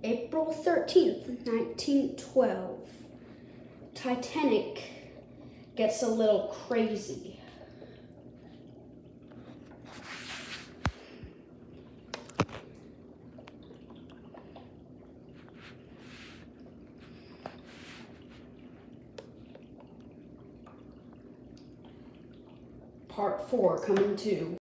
April 13th, 1912. Titanic gets a little crazy. Part 4 coming too.